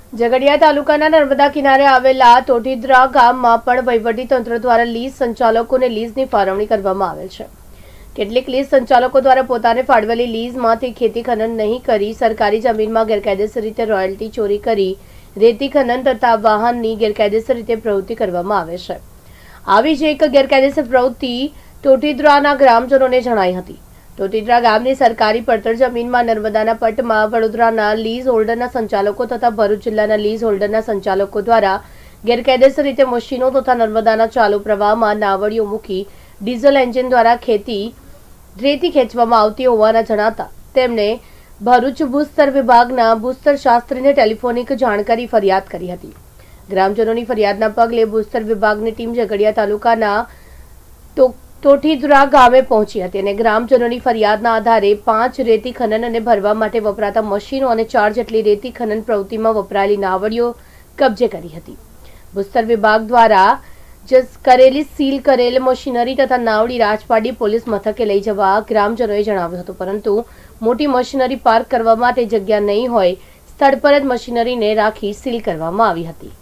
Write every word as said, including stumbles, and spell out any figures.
ઝઘડિયા તાલુકાના નર્મદા કિનારે આવેલા ટોટીદ્રા ગામમાં પણ વહીવટીતંત્ર દ્વારા લીઝ સંચાલકોને લીઝની ફાળવણી કરવામાં આવેલ છે। કેટલીક લીઝ સંચાલકો દ્વારા પોતાને ફાળવેલી લીઝમાંથી ખેતી ખનન નહીં કરી સરકારી જમીનમાં ગેરકાયદેસર રીતે રોયલ્ટી ચોરી કરી રેતી ખનન તથા વાહનની ગેરકાયદેસર રીતે પ્રવૃત્તિ કરવામાં આવે છે। આવી જ એક ગેરકાયદેસર પ્રવૃત્તિ ટોટીદ્રાના ગ્રામજનોને જણાઈ હતી। ટોટીદ્રા ગામની સરકારી પડતર જમીનમાં નર્મદાના પટમાં વડોદરાના લીઝ હોલ્ડરના સંચાલકો તથા ભરૂચ જિલ્લાના લીઝ હોલ્ડરના સંચાલકો દ્વારા ગેરકાયદેસર રીતે મશીનો તથા નર્મદાના ચાલુ પ્રવાહમાં નાવડીઓ મૂકી ડીઝલ એન્જિન દ્વારા ખેતી રેતી ખેંચવામાં આવતી હોવાના જણાતા તેમણે ભરૂચ ભૂસ્તર વિભાગના ભૂસ્તર શાસ્ત્રીને ટેલિફોનિક જાણ કરી ફરિયાદ કરી હતી। ગ્રામજનોની ફરિયાદના પગલે ભૂસ્તર વિભાગની ટીમ ઝઘડિયા તાલુકાના ટોટીદ્રા ગામે પહોંચી હતી અને ગ્રામજનોની ફરિયાદના આધારે પાંચ રેતી ખનન અને ભરવા માટે વપરાતા મશીનો અને ચાર જેટલી રેતી ખનન પ્રવૃત્તિમાં વપરાયેલી નાવડીઓ કબજે કરી હતી। ભૂસ્તર વિભાગ દ્વારા કરેલી સીલ કરેલ મશીનરી તથા નાવડી રાજપાડી પોલીસ મથકે લઈ જવા ગ્રામજનોએ જણાવ્યું હતું, પરંતુ મોટી મશીનરી પાર્ક કરવા માટે જગ્યા નહીં હોય સ્થળ પર જ મશીનરીને રાખી સીલ કરવામાં આવી હતી।